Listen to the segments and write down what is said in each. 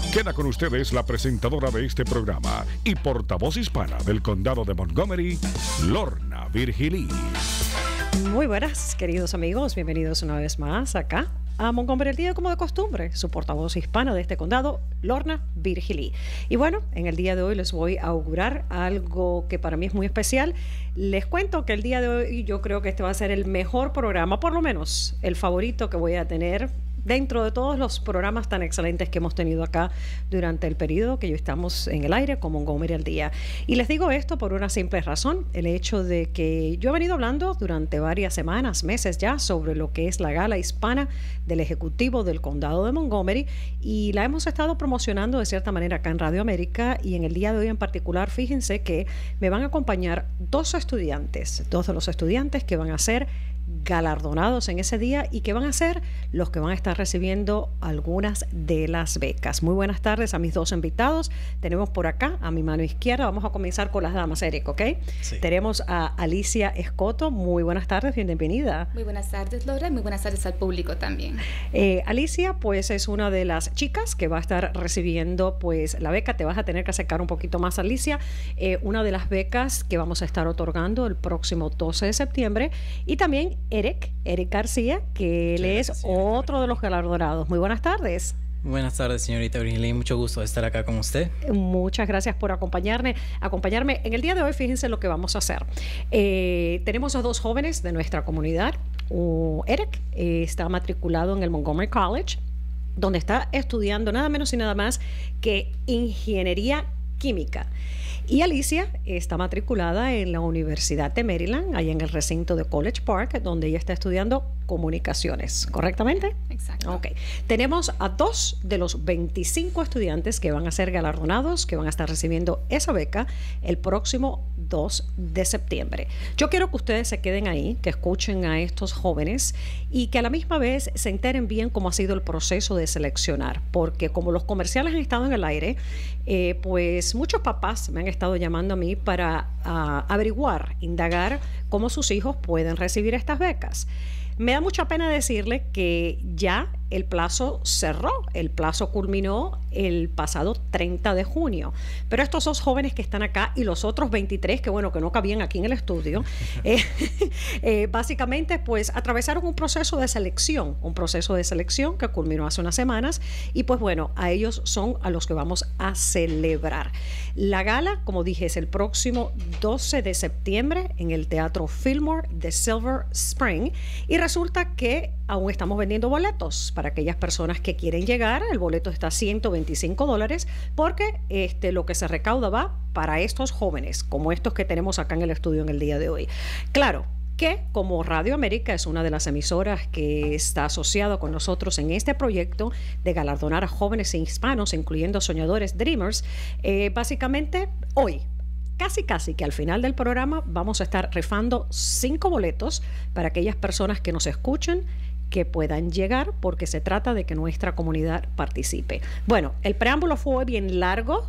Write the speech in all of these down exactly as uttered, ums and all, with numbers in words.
Queda con ustedes la presentadora de este programa y portavoz hispana del condado de Montgomery, Lorna Virgilí. Muy buenas, queridos amigos. Bienvenidos una vez más acá a Montgomery al Día, como de costumbre. Su portavoz hispana de este condado, Lorna Virgilí. Y bueno, en el día de hoy les voy a augurar algo que para mí es muy especial. Les cuento que el día de hoy yo creo que este va a ser el mejor programa, por lo menos el favorito que voy a tener dentro de todos los programas tan excelentes que hemos tenido acá durante el periodo que yo estamos en el aire con Montgomery al Día. Y les digo esto por una simple razón, el hecho de que yo he venido hablando durante varias semanas, meses ya, sobre lo que es la gala hispana del Ejecutivo del Condado de Montgomery, y la hemos estado promocionando de cierta manera acá en Radio América, y en el día de hoy en particular, fíjense que me van a acompañar dos estudiantes, dos de los estudiantes que van a ser galardonados en ese día y que van a ser los que van a estar recibiendo algunas de las becas. Muy buenas tardes a mis dos invitados. Tenemos por acá a mi mano izquierda, vamos a comenzar con las damas, Eric, ¿ok? Sí. Tenemos a Alicia Escoto. Muy buenas tardes, bienvenida. Muy buenas tardes, Laura, muy buenas tardes al público también. Eh, Alicia, pues es una de las chicas que va a estar recibiendo pues la beca. Te vas a tener que acercar un poquito más, Alicia. Eh, una de las becas que vamos a estar otorgando el próximo doce de septiembre, y también Eric, Eric García, que él es otro de los galardonados. Muy buenas tardes. Buenas tardes, señorita Virgilí. Mucho gusto de estar acá con usted. Muchas gracias por acompañarme. acompañarme. En el día de hoy, fíjense lo que vamos a hacer. Eh, tenemos a dos jóvenes de nuestra comunidad. Uh, Eric eh, está matriculado en el Montgomery College, donde está estudiando nada menos y nada más que ingeniería química. Y Alicia está matriculada en la Universidad de Maryland, allá en el recinto de College Park, donde ella está estudiando comunicaciones, ¿correctamente? Exacto. Ok. Tenemos a dos de los veinticinco estudiantes que van a ser galardonados, que van a estar recibiendo esa beca el próximo dos de septiembre. Yo quiero que ustedes se queden ahí, que escuchen a estos jóvenes y que a la misma vez se enteren bien cómo ha sido el proceso de seleccionar, porque como los comerciales han estado en el aire, eh, pues muchos papás me han estado llamando a mí para uh, averiguar, indagar cómo sus hijos pueden recibir estas becas. Me da mucha pena decirle que ya el plazo cerró, el plazo culminó el pasado treinta de junio. Pero estos dos jóvenes que están acá y los otros veintitrés, que bueno, que no cabían aquí en el estudio, eh, eh, básicamente pues atravesaron un proceso de selección, un proceso de selección que culminó hace unas semanas, y pues bueno, a ellos son a los que vamos a celebrar. La gala, como dije, es el próximo doce de septiembre en el Teatro Fillmore de Silver Spring, y resulta que aún estamos vendiendo boletos para aquellas personas que quieren llegar. El boleto está a ciento veinticinco dólares, porque este, lo que se recauda va para estos jóvenes, como estos que tenemos acá en el estudio en el día de hoy. Claro que como Radio América es una de las emisoras que está asociado con nosotros en este proyecto de galardonar a jóvenes hispanos, incluyendo soñadores Dreamers, eh, básicamente hoy, casi casi que al final del programa vamos a estar rifando cinco boletos para aquellas personas que nos escuchen, que puedan llegar, porque se trata de que nuestra comunidad participe. Bueno, el preámbulo fue bien largo.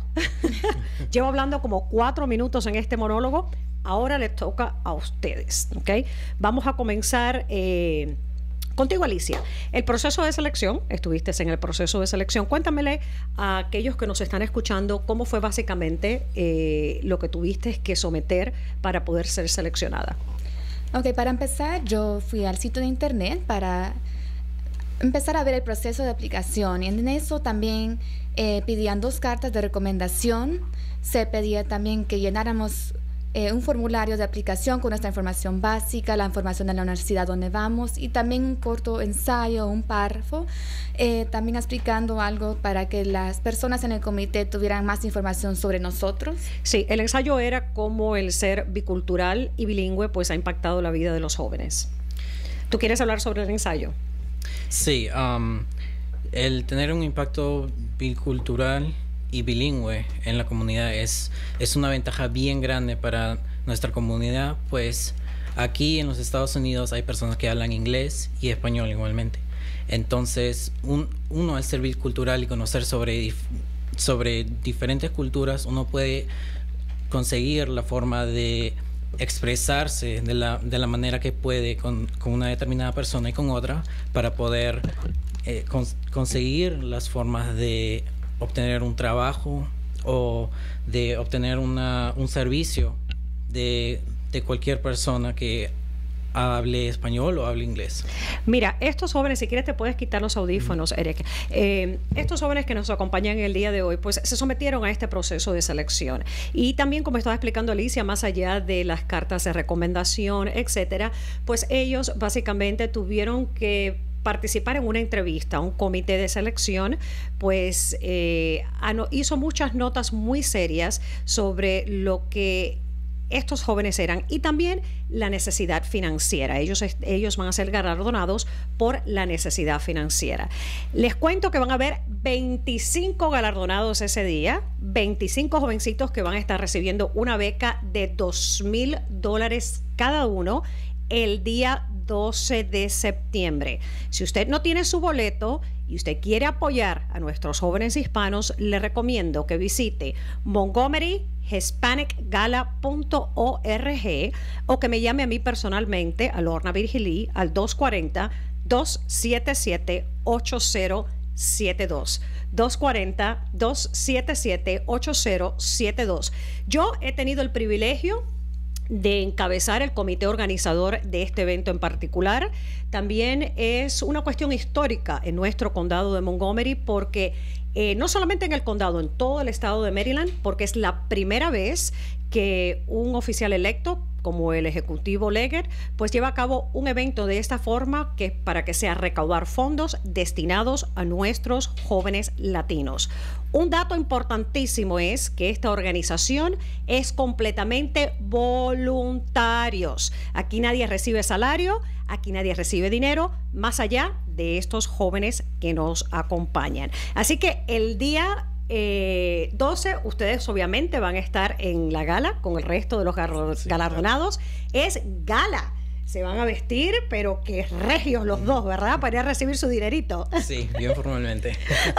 Llevo hablando como cuatro minutos en este monólogo. Ahora les toca a ustedes, ¿ok? Vamos a comenzar eh, contigo, Alicia. El proceso de selección, estuviste en el proceso de selección. Cuéntamele a aquellos que nos están escuchando cómo fue básicamente eh, lo que tuviste que someter para poder ser seleccionada. Ok, para empezar, yo fui al sitio de internet para empezar a ver el proceso de aplicación, y en eso también eh, pedían dos cartas de recomendación. Se pedía también que llenáramos eh, un formulario de aplicación con nuestra información básica, la información de la universidad donde vamos, y también un corto ensayo, un párrafo, eh, también explicando algo para que las personas en el comité tuvieran más información sobre nosotros. Sí, el ensayo era cómo el ser bicultural y bilingüe pues ha impactado la vida de los jóvenes. ¿Tú quieres hablar sobre el ensayo? Sí, um, el tener un impacto bicultural y bilingüe en la comunidad es, es una ventaja bien grande para nuestra comunidad, pues aquí en los Estados Unidos hay personas que hablan inglés y español igualmente. Entonces, un, uno al ser bicultural y conocer sobre, sobre diferentes culturas, uno puede conseguir la forma de expresarse de la, de la manera que puede con, con una determinada persona y con otra, para poder eh, cons conseguir las formas de obtener un trabajo o de obtener una, un servicio de, de cualquier persona que hable español o hable inglés. Mira, estos jóvenes, si quieres te puedes quitar los audífonos, Eric. Eh, estos jóvenes que nos acompañan el día de hoy, pues se sometieron a este proceso de selección. Y también, como estaba explicando Alicia, más allá de las cartas de recomendación, etcétera, pues ellos básicamente tuvieron que participar en una entrevista. Un comité de selección pues eh, hizo muchas notas muy serias sobre lo que estos jóvenes eran y también la necesidad financiera. Ellos, ellos van a ser galardonados por la necesidad financiera. Les cuento que van a haber veinticinco galardonados ese día, veinticinco jovencitos que van a estar recibiendo una beca de dos mil dólares cada uno el día doce de septiembre. Si usted no tiene su boleto y usted quiere apoyar a nuestros jóvenes hispanos, le recomiendo que visite Montgomery Hispanic Gala punto org o que me llame a mí personalmente, a Lorna Virgilí, al dos cuatro cero, dos siete siete, ocho cero siete dos. dos cuatro cero, dos siete siete, ocho cero siete dos. Yo he tenido el privilegio de encabezar el comité organizador de este evento en particular. También es una cuestión histórica en nuestro condado de Montgomery porque eh, no solamente en el condado, en todo el estado de Maryland, porque es la primera vez que un oficial electo como el ejecutivo Leggett pues lleva a cabo un evento de esta forma que para que sea recaudar fondos destinados a nuestros jóvenes latinos. Un dato importantísimo es que esta organización es completamente voluntarios. Aquí nadie recibe salario, aquí nadie recibe dinero, más allá de estos jóvenes que nos acompañan. Así que el día Eh, doce, ustedes obviamente van a estar en la gala con el resto de los galardonados. Es gala. Se van a vestir, pero que regios los dos, ¿verdad? Para ir a recibir su dinerito. Sí, bien formalmente.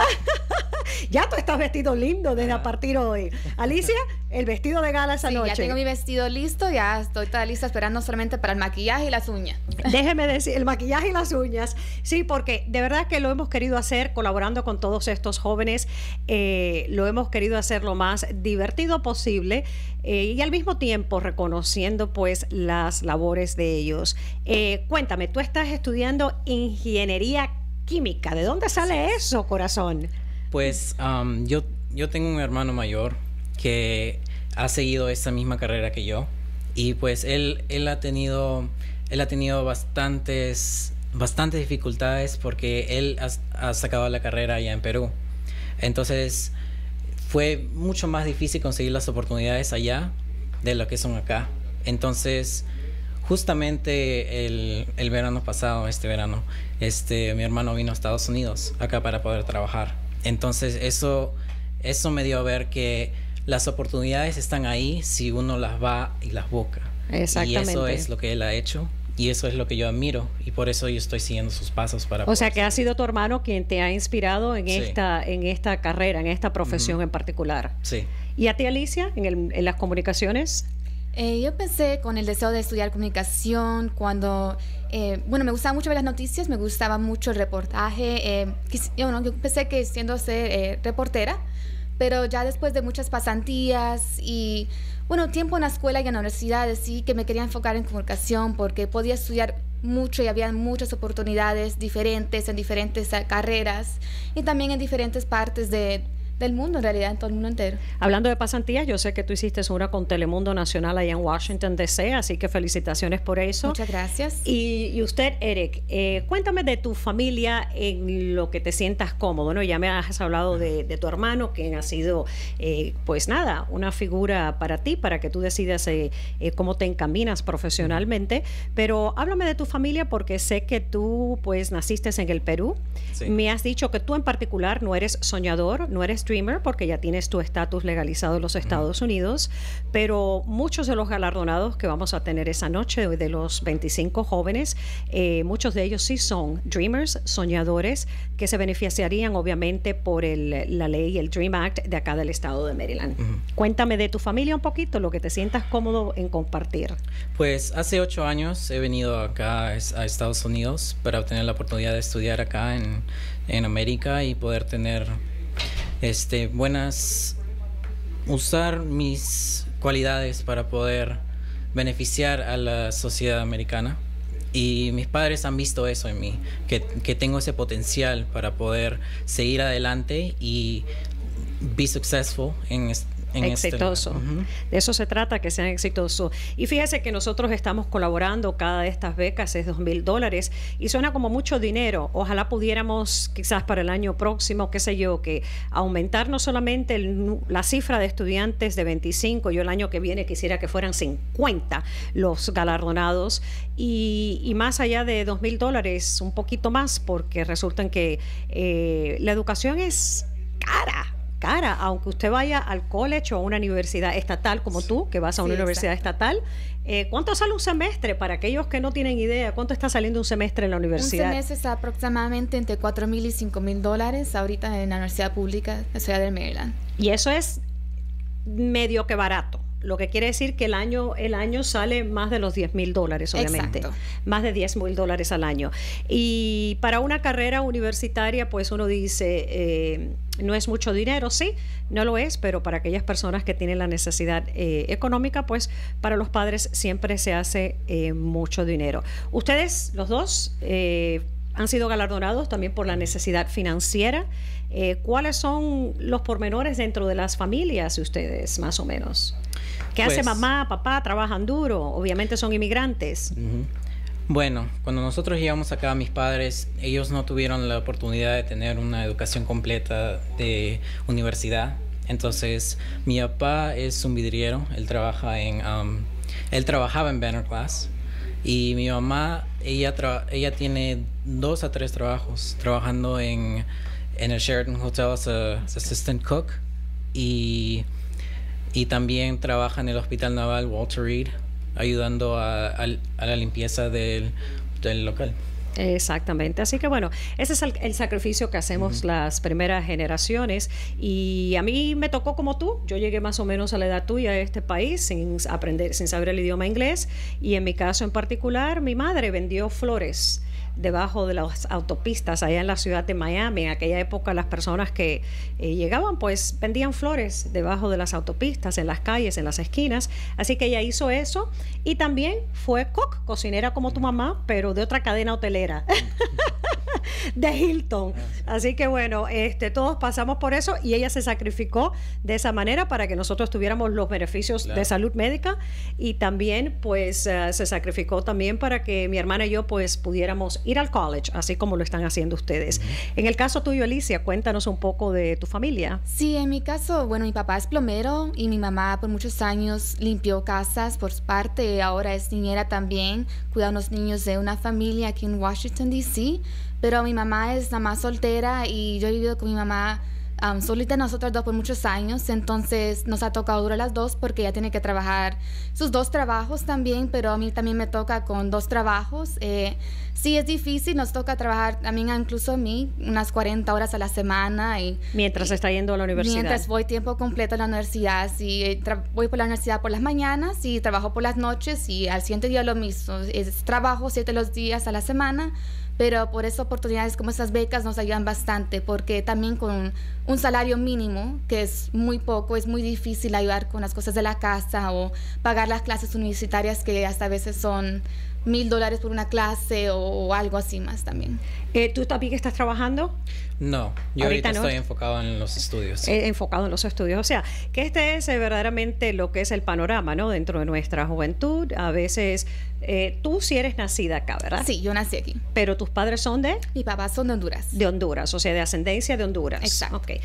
Ya tú estás vestido lindo desde ah. a partir de hoy. Alicia, el vestido de gala esa sí, noche. Ya tengo mi vestido listo, ya estoy toda lista esperando solamente para el maquillaje y las uñas. Déjeme decir, el maquillaje y las uñas. Sí, porque de verdad que lo hemos querido hacer colaborando con todos estos jóvenes. Eh, lo hemos querido hacer lo más divertido posible eh, y al mismo tiempo reconociendo pues las labores de ellos. Eh, cuéntame, tú estás estudiando ingeniería química. ¿De dónde sale sí. eso, corazón? Pues um, yo, yo tengo un hermano mayor que ha seguido esa misma carrera que yo y pues él, él ha tenido, él ha tenido bastantes, bastantes dificultades porque él ha, ha sacado la carrera allá en Perú. Entonces fue mucho más difícil conseguir las oportunidades allá de lo que son acá. Entonces justamente el, el verano pasado, este verano, este, mi hermano vino a Estados Unidos acá para poder trabajar. Entonces eso, eso me dio a ver que las oportunidades están ahí si uno las va y las busca. Exactamente. Y eso es lo que él ha hecho y eso es lo que yo admiro y por eso yo estoy siguiendo sus pasos para. O sea que ha sido tu hermano quien te ha inspirado en sí. esta, en esta carrera, en esta profesión uh-huh. en particular. Sí. ¿Y a ti, Alicia, en, el, en las comunicaciones? Eh, yo empecé con el deseo de estudiar comunicación cuando, eh, bueno, me gustaba mucho ver las noticias, me gustaba mucho el reportaje. Eh, quis, yo, bueno, yo empecé que siendo ser eh, reportera, pero ya después de muchas pasantías y, bueno, tiempo en la escuela y en la universidad, decidí que me quería enfocar en comunicación porque podía estudiar mucho y había muchas oportunidades diferentes en diferentes carreras y también en diferentes partes de del mundo, en realidad, en todo el mundo entero. Hablando de pasantías, yo sé que tú hiciste una con Telemundo Nacional allá en Washington, D C, así que felicitaciones por eso. Muchas gracias. Y, y usted, Eric, eh, cuéntame de tu familia en lo que te sientas cómodo, ¿no? Ya me has hablado de, de tu hermano, quien ha sido, eh, pues nada, una figura para ti, para que tú decidas eh, eh, cómo te encaminas profesionalmente, pero háblame de tu familia porque sé que tú, pues, naciste en el Perú. Sí. Me has dicho que tú en particular no eres soñador, no eres streamer porque ya tienes tu estatus legalizado en los Estados uh-huh. Unidos, pero muchos de los galardonados que vamos a tener esa noche, de los veinticinco jóvenes, eh, muchos de ellos sí son dreamers, soñadores, que se beneficiarían obviamente por el, la ley, el Dream Act de acá del estado de Maryland. Uh-huh. Cuéntame de tu familia un poquito, lo que te sientas cómodo en compartir. Pues hace ocho años he venido acá a Estados Unidos para obtener la oportunidad de estudiar acá en, en América y poder tener este, buenas, usar mis cualidades para poder beneficiar a la sociedad americana. Y mis padres han visto eso en mí, que, que tengo ese potencial para poder seguir adelante y be successful en este. Exitoso. Este uh-huh. De eso se trata, que sean exitosos. Y fíjese que nosotros estamos colaborando, cada de estas becas es dos mil dólares y suena como mucho dinero. Ojalá pudiéramos quizás para el año próximo, qué sé yo, que aumentar no solamente el, la cifra de estudiantes de veinticinco, yo el año que viene quisiera que fueran cincuenta los galardonados y, y más allá de dos mil dólares, un poquito más, porque resulta que eh, la educación es cara. cara, aunque usted vaya al college o a una universidad estatal como tú, que vas a una sí, universidad exacto. estatal. Eh, ¿Cuánto sale un semestre? Para aquellos que no tienen idea, ¿cuánto está saliendo un semestre en la universidad? Un semestre está aproximadamente entre cuatro mil y cinco mil dólares ahorita en la Universidad Pública de la Ciudad de Maryland. Y eso es medio que barato. Lo que quiere decir que el año, el año sale más de los diez mil dólares, obviamente. Exacto. Más de diez mil dólares al año. Y para una carrera universitaria, pues uno dice, eh, no es mucho dinero, sí, no lo es, pero para aquellas personas que tienen la necesidad eh, económica, pues para los padres siempre se hace eh, mucho dinero. Ustedes, los dos, eh, han sido galardonados también por la necesidad financiera. Eh, ¿Cuáles son los pormenores dentro de las familias de ustedes, más o menos? ¿Qué pues, hace mamá, papá? ¿Trabajan duro? Obviamente son inmigrantes. Uh-huh. Bueno, cuando nosotros llegamos acá, mis padres, ellos no tuvieron la oportunidad de tener una educación completa de universidad. Entonces, mi papá es un vidriero. Él trabaja en, um, él trabajaba en Banner Glass. Y mi mamá, ella, tra- ella tiene dos a tres trabajos, trabajando en, en el Sheraton Hotel as a as assistant cook y, y también trabaja en el Hospital Naval Walter Reed, ayudando a, a, a la limpieza del, del local. Exactamente, así que bueno, ese es el, el sacrificio que hacemos uh-huh. las primeras generaciones y a mí me tocó como tú, yo llegué más o menos a la edad tuya a este país sin aprender, sin saber el idioma inglés y en mi caso en particular mi madre vendió flores debajo de las autopistas allá en la ciudad de Miami. En aquella época las personas que eh, llegaban pues vendían flores debajo de las autopistas, en las calles, en las esquinas, así que ella hizo eso y también fue cook, cocinera como tu mamá, pero de otra cadena hotelera de Hilton, así que bueno, este, todos pasamos por eso y ella se sacrificó de esa manera para que nosotros tuviéramos los beneficios claro. de salud médica y también pues uh, se sacrificó también para que mi hermana y yo pues pudiéramos ir al college, así como lo están haciendo ustedes. Uh-huh. En el caso tuyo, Alicia, cuéntanos un poco de tu familia. Sí, en mi caso, bueno, mi papá es plomero y mi mamá por muchos años limpió casas por su parte, ahora es niñera también, cuida a unos niños de una familia aquí en Washington, D C, pero mi mamá es mamá soltera y yo he vivido con mi mamá um, solita nosotros dos por muchos años, entonces nos ha tocado duro las dos porque ella tiene que trabajar sus dos trabajos también, pero a mí también me toca con dos trabajos. Eh, sí es difícil, nos toca trabajar también incluso a mí unas cuarenta horas a la semana. Y, mientras y, está yendo a la universidad. Mientras voy tiempo completo a la universidad, sí, tra- voy por la universidad por las mañanas y trabajo por las noches y al siguiente día lo mismo, es trabajo siete los días a la semana. Pero por eso oportunidades como estas becas nos ayudan bastante, porque también con un salario mínimo, que es muy poco, es muy difícil ayudar con las cosas de la casa o pagar las clases universitarias que hasta a veces son mil dólares por una clase o, o algo así más también. Eh, ¿Tú también estás trabajando? No, yo ahorita, ahorita no. estoy enfocado en los estudios. Eh, enfocado en los estudios. O sea, que este es eh, verdaderamente lo que es el panorama, ¿no? Dentro de nuestra juventud. A veces, eh, tú sí eres nacida acá, ¿verdad? Sí, yo nací aquí. ¿Pero tus padres son de? Mi papá son de Honduras. De Honduras, o sea, de ascendencia de Honduras. Exacto. Okay.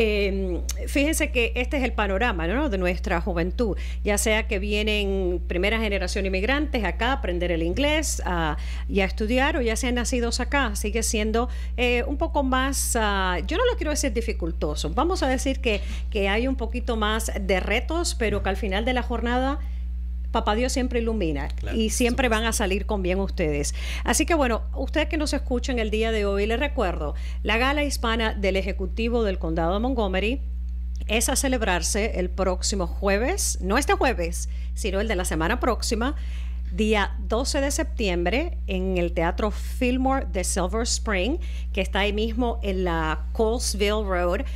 Eh, fíjense que este es el panorama, ¿no? De nuestra juventud. Ya sea que vienen primera generación inmigrantes acá a aprender el inglés a, y a estudiar, o ya sean nacidos acá. Sigue siendo eh, un poco más, uh, yo no lo quiero decir dificultoso, vamos a decir que, que hay un poquito más de retos, pero que al final de la jornada Papá Dios siempre ilumina, claro, y siempre van a salir con bien ustedes. Así que bueno, ustedes que nos escuchan el día de hoy, les recuerdo, la gala hispana del Ejecutivo del Condado de Montgomery es a celebrarse el próximo jueves, no este jueves, sino el de la semana próxima, día doce de septiembre, en el Teatro Fillmore de Silver Spring, que está ahí mismo en la Colesville Road.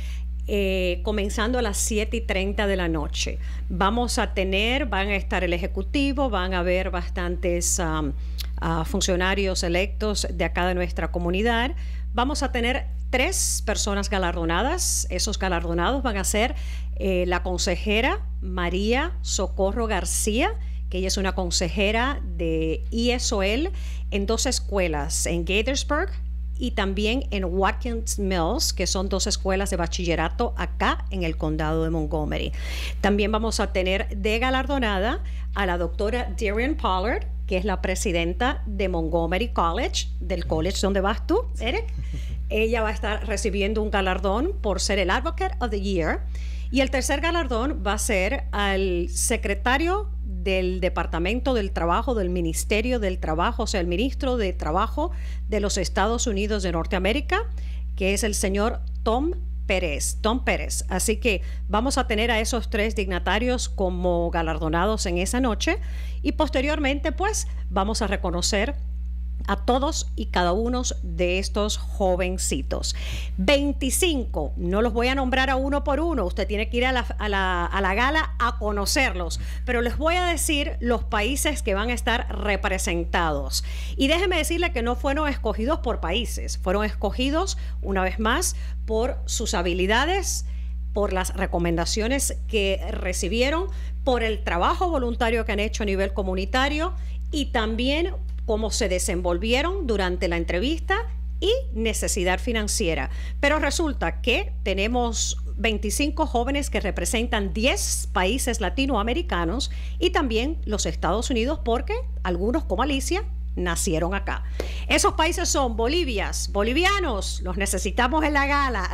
eh, comenzando a las siete y treinta de la noche. Vamos a tener, van a estar el ejecutivo, van a haber bastantes um, uh, funcionarios electos de acá de nuestra comunidad. Vamos a tener tres personas galardonadas. Esos galardonados van a ser eh, la consejera María Socorro García, que ella es una consejera de E S O L en dos escuelas, en Gaithersburg y también en Watkins Mills, que son dos escuelas de bachillerato acá en el condado de Montgomery. También vamos a tener de galardonada a la doctora Darian Pollard, que es la presidenta de Montgomery College, del college donde vas tú, Eric. Ella va a estar recibiendo un galardón por ser el Advocate of the Year. Y el tercer galardón va a ser al secretario del Departamento del Trabajo, del Ministerio del Trabajo, o sea, el ministro de Trabajo de los Estados Unidos de Norteamérica, que es el señor Tom Pérez, Tom Pérez. Así que vamos a tener a esos tres dignatarios como galardonados en esa noche y posteriormente pues vamos a reconocer a todos y cada uno de estos jovencitos. veinticinco, no los voy a nombrar a uno por uno, usted tiene que ir a la, a la, a la gala a conocerlos, pero les voy a decir los países que van a estar representados. Y déjeme decirle que no fueron escogidos por países, fueron escogidos una vez más por sus habilidades, por las recomendaciones que recibieron, por el trabajo voluntario que han hecho a nivel comunitario y también cómo se desenvolvieron durante la entrevista y necesidad financiera. Pero resulta que tenemos veinticinco jóvenes que representan diez países latinoamericanos y también los Estados Unidos, porque algunos, como Alicia, nacieron acá. Esos países son Bolivias, bolivianos, los necesitamos en la gala.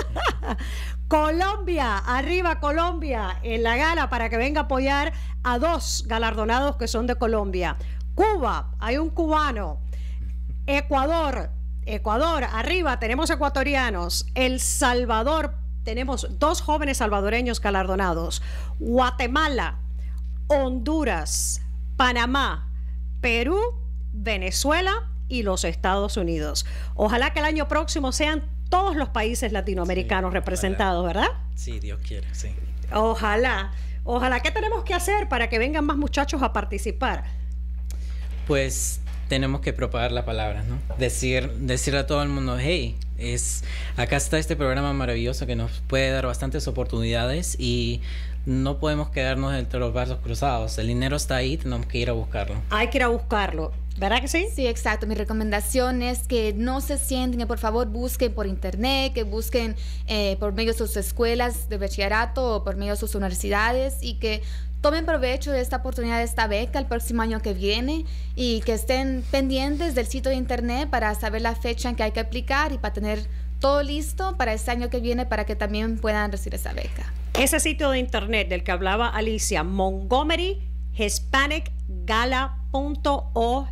Colombia, arriba Colombia, en la gala para que venga a apoyar a dos galardonados que son de Colombia. Cuba, hay un cubano. Ecuador, Ecuador, arriba tenemos ecuatorianos. El Salvador, tenemos dos jóvenes salvadoreños galardonados. Guatemala, Honduras, Panamá, Perú, Venezuela y los Estados Unidos. Ojalá que el año próximo sean todos los países latinoamericanos sí, representados, ojalá. ¿Verdad? Sí, Dios quiere, sí. Ojalá, ojalá. ¿Qué tenemos que hacer para que vengan más muchachos a participar? Pues tenemos que propagar la palabra, ¿no? Decir, decirle a todo el mundo, hey, es, acá está este programa maravilloso que nos puede dar bastantes oportunidades y no podemos quedarnos entre los brazos cruzados. El dinero está ahí, tenemos que ir a buscarlo. Hay que ir a buscarlo. ¿Verdad que sí? Sí, exacto. Mi recomendación es que no se sienten, que por favor busquen por internet, que busquen eh, por medio de sus escuelas de bachillerato o por medio de sus universidades y que tomen provecho de esta oportunidad, de esta beca el próximo año que viene y que estén pendientes del sitio de internet para saber la fecha en que hay que aplicar y para tener todo listo para este año que viene para que también puedan recibir esa beca. Ese sitio de internet del que hablaba Alicia, Montgomery Hispanic Gala punto org.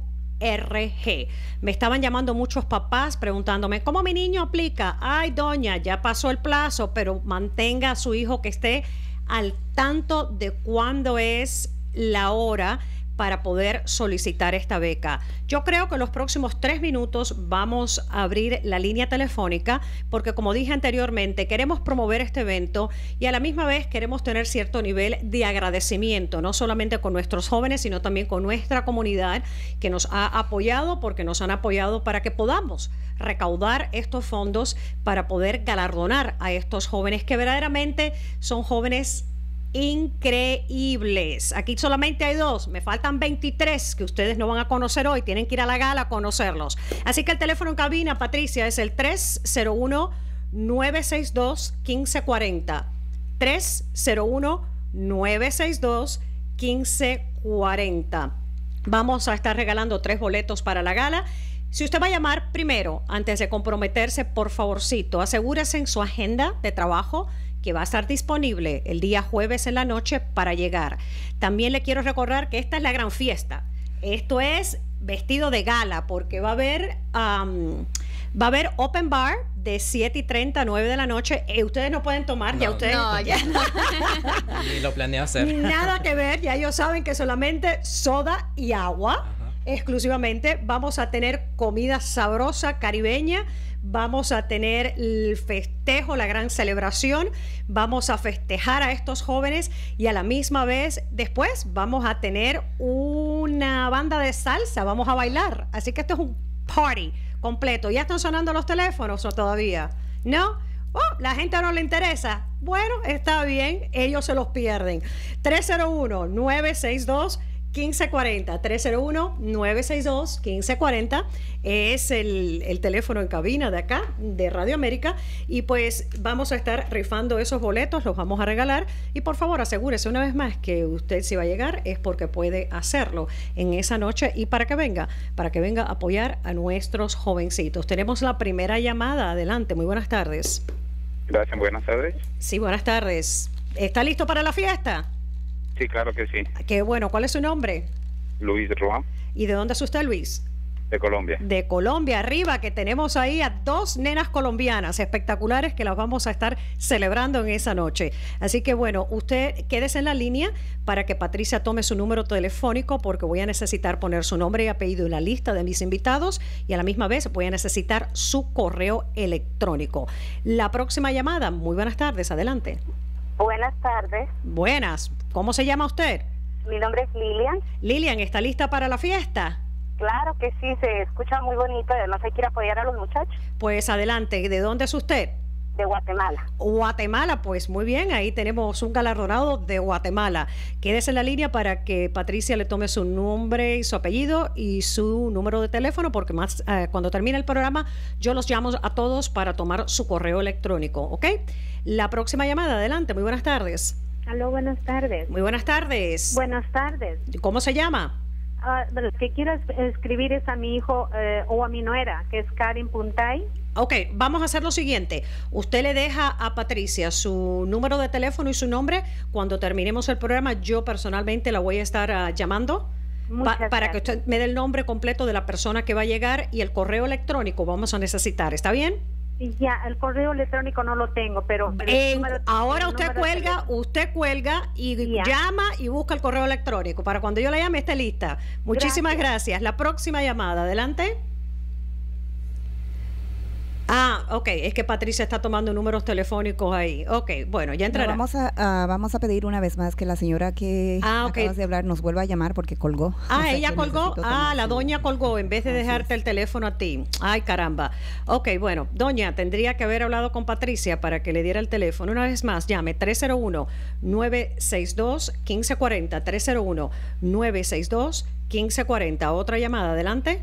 Me estaban llamando muchos papás preguntándome ¿cómo mi niño aplica? Ay, doña, ya pasó el plazo, pero mantenga a su hijo que esté al tanto de cuándo es la hora para poder solicitar esta beca. Yo creo que en los próximos tres minutos vamos a abrir la línea telefónica porque, como dije anteriormente, queremos promover este evento y a la misma vez queremos tener cierto nivel de agradecimiento, no solamente con nuestros jóvenes, sino también con nuestra comunidad que nos ha apoyado, porque nos han apoyado para que podamos recaudar estos fondos para poder galardonar a estos jóvenes que verdaderamente son jóvenes increíbles. Aquí solamente hay dos, me faltan veintitrés que ustedes no van a conocer hoy, tienen que ir a la gala a conocerlos. Así que el teléfono en cabina, Patricia, es el tres cero uno, nueve seis dos, uno cinco cuatro cero. tres cero uno, nueve seis dos, uno cinco cuatro cero. Vamos a estar regalando tres boletos para la gala. Si usted va a llamar primero, antes de comprometerse, por favorcito, asegúrese en su agenda de trabajo que va a estar disponible el día jueves en la noche para llegar. También le quiero recordar que esta es la gran fiesta. Esto es vestido de gala porque va a haber um, va a haber open bar de siete y treinta a nueve de la noche. Eh, ustedes no pueden tomar, no, ya ustedes... No, ya no. Ni lo planeo hacer. Nada que ver, ya ellos saben que solamente soda y agua. Ajá. Exclusivamente. Vamos a tener comida sabrosa caribeña. Vamos a tener el festejo festejo, la gran celebración. Vamos a festejar a estos jóvenes y a la misma vez después vamos a tener una banda de salsa, vamos a bailar. Así que esto es un party completo. ¿Ya están sonando los teléfonos o todavía? ¿No? Oh, la gente no le interesa. Bueno, está bien, ellos se los pierden. tres cero uno, nueve seis dos, uno cinco cuatro cero. tres cero uno, nueve seis dos, uno cinco cuatro cero es el, el teléfono en cabina de acá, de Radio América. Y pues vamos a estar rifando esos boletos, los vamos a regalar. Y por favor, asegúrese una vez más que usted, si va a llegar, es porque puede hacerlo en esa noche y para que venga, para que venga a apoyar a nuestros jovencitos. Tenemos la primera llamada. Adelante, muy buenas tardes. Gracias, buenas tardes. Sí, buenas tardes. ¿Está listo para la fiesta? Sí, claro que sí. Qué bueno. ¿Cuál es su nombre? Luis Roa. ¿Y de dónde es usted, Luis? De Colombia. De Colombia, arriba, que tenemos ahí a dos nenas colombianas espectaculares que las vamos a estar celebrando en esa noche. Así que bueno, usted quédese en la línea para que Patricia tome su número telefónico, porque voy a necesitar poner su nombre y apellido en la lista de mis invitados y a la misma vez voy a necesitar su correo electrónico. La próxima llamada, muy buenas tardes, adelante. Buenas tardes. Buenas, ¿cómo se llama usted? Mi nombre es Lilian. Lilian, ¿está lista para la fiesta? Claro que sí, se escucha muy bonito, además hay que ir a apoyar a los muchachos. Pues adelante, ¿de dónde es usted? De Guatemala. Guatemala, pues muy bien, ahí tenemos un galardonado de Guatemala. Quédese en la línea para que Patricia le tome su nombre y su apellido y su número de teléfono, porque más eh, cuando termine el programa yo los llamo a todos para tomar su correo electrónico, ¿ok? La próxima llamada, adelante, muy buenas tardes. Aló, buenas tardes. Muy buenas tardes. Buenas tardes. ¿Cómo se llama? Uh, lo que quiero es escribir es a mi hijo eh, o a mi nuera, que es Karin Puntay. Ok, vamos a hacer lo siguiente. Usted le deja a Patricia su número de teléfono y su nombre. Cuando terminemos el programa, yo personalmente la voy a estar uh, llamando pa para que usted me dé el nombre completo de la persona que va a llegar y el correo electrónico vamos a necesitar. ¿Está bien? Ya, el correo electrónico no lo tengo, pero... En, número, ahora usted cuelga, usted cuelga y ya. llama y busca el correo electrónico para cuando yo la llame esté lista. Muchísimas gracias. gracias. La próxima llamada, adelante. Ah, ok, es que Patricia está tomando números telefónicos ahí. Ok, bueno, ya entrará. No, vamos, a, uh, vamos a pedir una vez más que la señora que ah, okay. acabas de hablar nos vuelva a llamar porque colgó. Ah, o sea, ella colgó. Ah, la doña colgó en vez de dejarte el teléfono a ti. Ay, caramba. Ok, bueno, doña, tendría que haber hablado con Patricia para que le diera el teléfono. Una vez más, llame tres cero uno, nueve seis dos, uno cinco cuatro cero. tres cero uno, nueve seis dos, uno cinco cuatro cero. Otra llamada, adelante.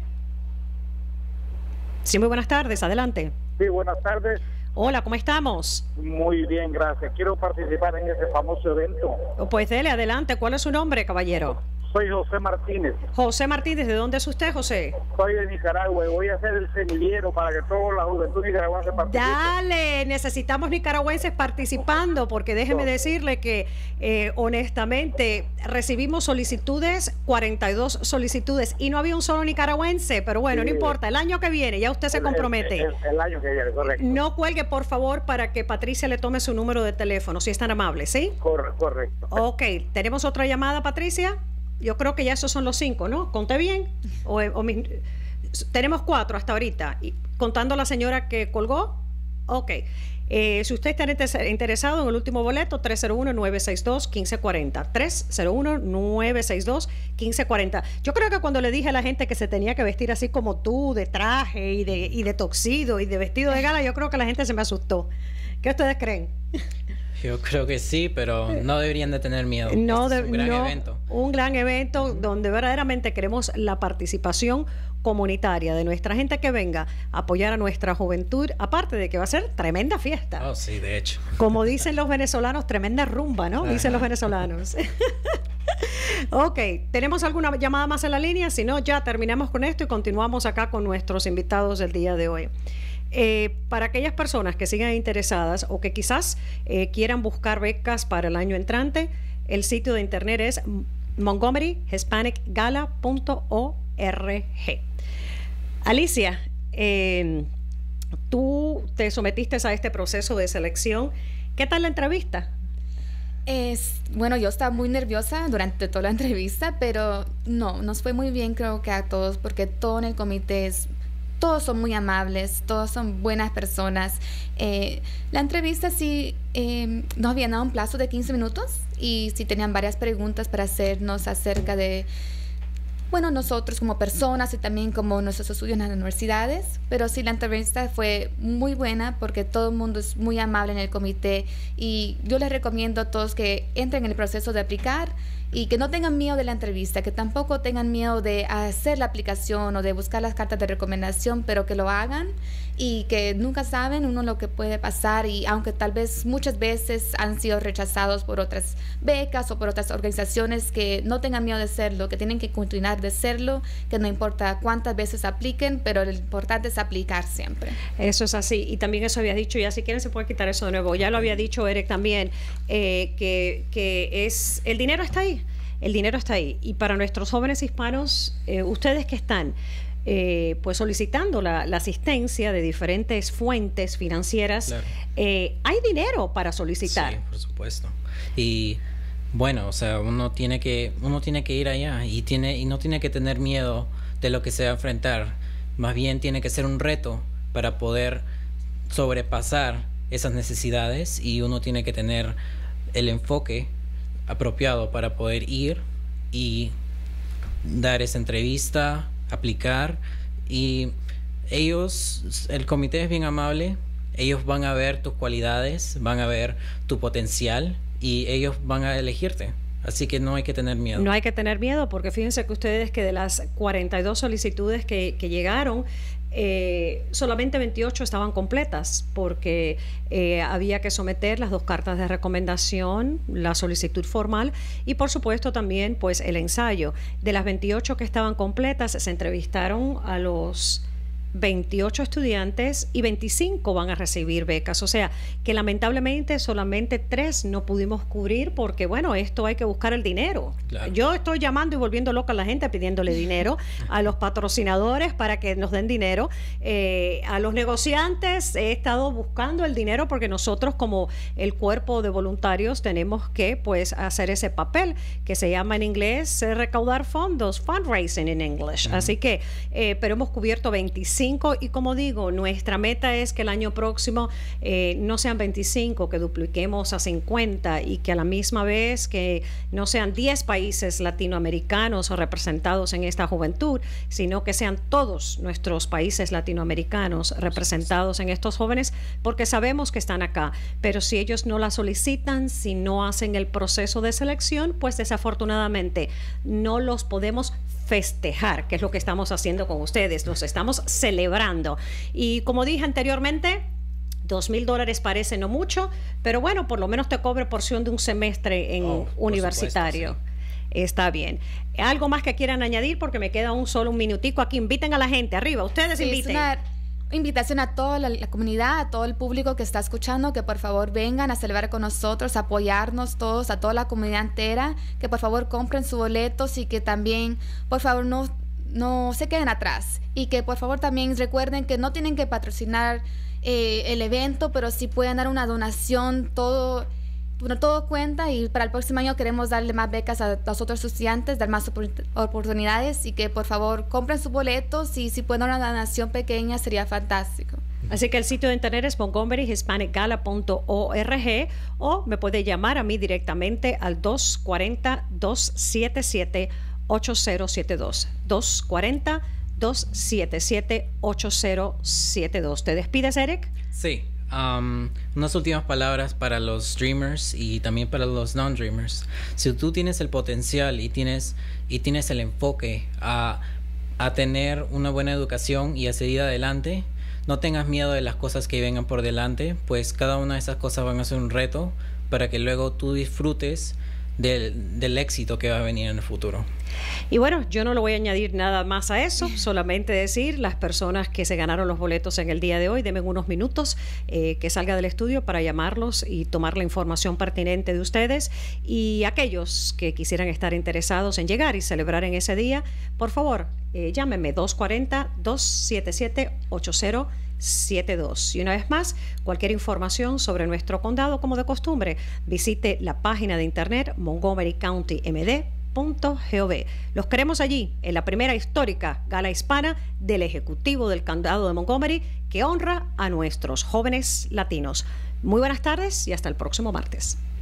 Sí, muy buenas tardes, adelante. Sí, buenas tardes. Hola, ¿cómo estamos? Muy bien, gracias. Quiero participar en ese famoso evento. Pues dele, adelante. ¿Cuál es su nombre, caballero? Soy José Martínez. José Martínez, ¿de dónde es usted, José? Soy de Nicaragua y voy a ser el semillero para que toda la juventud nicaragüense participe. Dale, necesitamos nicaragüenses participando, porque déjeme no. decirle que eh, honestamente recibimos solicitudes, cuarenta y dos solicitudes, y no había un solo nicaragüense, pero bueno, sí. no importa, el año que viene ya usted se compromete. El, el, el año que viene, correcto. No cuelgue, por favor, para que Patricia le tome su número de teléfono, si es tan amable, ¿sí? Cor correcto. Ok, ¿tenemos otra llamada, Patricia? Yo creo que ya esos son los cinco, ¿no? ¿Conté bien? O, o mis, tenemos cuatro hasta ahorita, y, contando la señora que colgó. Ok. Eh, si usted está interesado en el último boleto, tres cero uno, nueve seis dos, uno cinco cuatro cero. tres cero uno, nueve seis dos, uno cinco cuatro cero. Yo creo que cuando le dije a la gente que se tenía que vestir así como tú, de traje y de, y de tuxedo y de vestido de gala, yo creo que la gente se me asustó. ¿Qué ustedes creen? Yo creo que sí, pero no deberían de tener miedo. No, este es un gran no, evento. Un gran evento uh-huh. donde verdaderamente queremos la participación comunitaria de nuestra gente que venga a apoyar a nuestra juventud, aparte de que va a ser tremenda fiesta. Oh, sí, de hecho. Como dicen los venezolanos, tremenda rumba, ¿no? Ajá. Dicen los venezolanos. Ok, ¿tenemos alguna llamada más en la línea? Si no, ya terminamos con esto y continuamos acá con nuestros invitados del día de hoy. Eh, para aquellas personas que sigan interesadas o que quizás eh, quieran buscar becas para el año entrante, el sitio de internet es montgomery hispanic gala punto org. Alicia, eh, tú te sometiste a este proceso de selección. ¿Qué tal la entrevista? Es, bueno, yo estaba muy nerviosa durante toda la entrevista, pero no, nos fue muy bien, creo que a todos, porque todo en el comité es todos son muy amables, todos son buenas personas. Eh, la entrevista sí eh, nos habían dado un plazo de quince minutos y sí tenían varias preguntas para hacernos acerca de, bueno, nosotros como personas y también como nuestros estudios en las universidades. Pero sí, la entrevista fue muy buena porque todo el mundo es muy amable en el comité y yo les recomiendo a todos que entren en el proceso de aplicar y que no tengan miedo de la entrevista, que tampoco tengan miedo de hacer la aplicación o de buscar las cartas de recomendación, pero que lo hagan y que nunca saben uno lo que puede pasar, y aunque tal vez muchas veces han sido rechazados por otras becas o por otras organizaciones, que no tengan miedo de hacerlo, que tienen que continuar de hacerlo, que no importa cuántas veces apliquen, pero lo importante es aplicar siempre. Eso es así, y también eso había dicho, ya si quieren se puede quitar eso de nuevo, ya lo había dicho Eric también, eh, que, que es, el dinero está ahí. El dinero está ahí. Y para nuestros jóvenes hispanos, eh, ustedes que están eh, pues solicitando la, la asistencia de diferentes fuentes financieras, claro. eh, hay dinero para solicitar. Sí, por supuesto. Y bueno, o sea, uno tiene que, uno tiene que ir allá y tiene, y no tiene que tener miedo de lo que se va a enfrentar. Más bien tiene que ser un reto para poder sobrepasar esas necesidades, y uno tiene que tener el enfoque apropiado para poder ir y dar esa entrevista, aplicar. Y ellos, el comité es bien amable, ellos van a ver tus cualidades, van a ver tu potencial y ellos van a elegirte. Así que no hay que tener miedo. No hay que tener miedo, porque fíjense que ustedes que de las cuarenta y dos solicitudes que, que llegaron, eh, solamente veintiocho estaban completas, porque eh, había que someter las dos cartas de recomendación, la solicitud formal y por supuesto también pues el ensayo. De las veintiocho que estaban completas, se entrevistaron a los veintiocho estudiantes y veinticinco van a recibir becas, o sea que lamentablemente solamente tres no pudimos cubrir, porque bueno, esto hay que buscar el dinero. Claro. Yo estoy llamando y volviendo loca a la gente pidiéndole dinero a los patrocinadores para que nos den dinero, eh, a los negociantes he estado buscando el dinero, porque nosotros como el cuerpo de voluntarios tenemos que pues hacer ese papel que se llama en inglés eh, recaudar fondos, fundraising en English. Uh-huh. Así que eh, pero hemos cubierto veinticinco. Y como digo, nuestra meta es que el año próximo eh, no sean veinticinco, que dupliquemos a cincuenta, y que a la misma vez que no sean diez países latinoamericanos representados en esta juventud, sino que sean todos nuestros países latinoamericanos representados en estos jóvenes, porque sabemos que están acá, pero si ellos no la solicitan, si no hacen el proceso de selección, pues desafortunadamente no los podemos festejar, que es lo que estamos haciendo con ustedes, los estamos celebrando. Y como dije anteriormente, dos mil dólares parece no mucho, pero bueno, por lo menos te cobre porción de un semestre en oh, universitario. Supuesto, sí. Está bien. ¿Algo más que quieran añadir? Porque me queda un solo un minutico aquí. Inviten a la gente, arriba, ustedes sí, inviten. Invitación a toda la, la comunidad, a todo el público que está escuchando, que por favor vengan a celebrar con nosotros, a apoyarnos todos, a toda la comunidad entera, que por favor compren sus boletos y que también por favor no, no se queden atrás, y que por favor también recuerden que no tienen que patrocinar eh, el evento, pero sí pueden dar una donación, todo, bueno, todo cuenta, y para el próximo año queremos darle más becas a los otros estudiantes, dar más opor oportunidades, y que por favor compren sus boletos, y si pueden dar una donación pequeña sería fantástico. Así que el sitio de internet es montgomery hispanic gala punto org, o me puede llamar a mí directamente al dos cuatro cero, dos siete siete, ocho cero siete dos, dos cuatro cero, dos siete siete, ocho cero siete dos. ¿Te despides, Eric? Sí. Um, unas últimas palabras para los dreamers y también para los non-dreamers. Si tú tienes el potencial y tienes, y tienes el enfoque a, a tener una buena educación y a seguir adelante, no tengas miedo de las cosas que vengan por delante, pues cada una de esas cosas van a ser un reto para que luego tú disfrutes del, del éxito que va a venir en el futuro. Y bueno, yo no le voy a añadir nada más a eso, solamente decir, las personas que se ganaron los boletos en el día de hoy, denme unos minutos eh, que salga del estudio para llamarlos y tomar la información pertinente de ustedes, y aquellos que quisieran estar interesados en llegar y celebrar en ese día, por favor, eh, llámenme dos cuatro cero, dos siete siete, ocho cero siete dos. Y una vez más, cualquier información sobre nuestro condado, como de costumbre, visite la página de internet montgomery county m d punto gov. Los queremos allí, en la primera histórica gala hispana del Ejecutivo del Condado de Montgomery, que honra a nuestros jóvenes latinos. Muy buenas tardes y hasta el próximo martes.